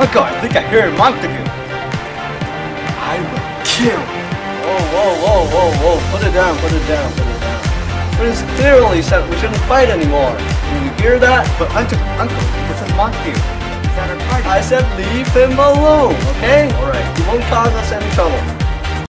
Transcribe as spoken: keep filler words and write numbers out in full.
Uncle, I think I hear Montague. I will kill. Whoa, whoa, whoa, whoa, whoa. Put it down, put it down, put it down. But it's clearly said we shouldn't fight anymore. Can you hear that? But Uncle, Uncle, this is Montague. Is that our party? I said leave him alone, okay? Alright, he won't cause us any trouble.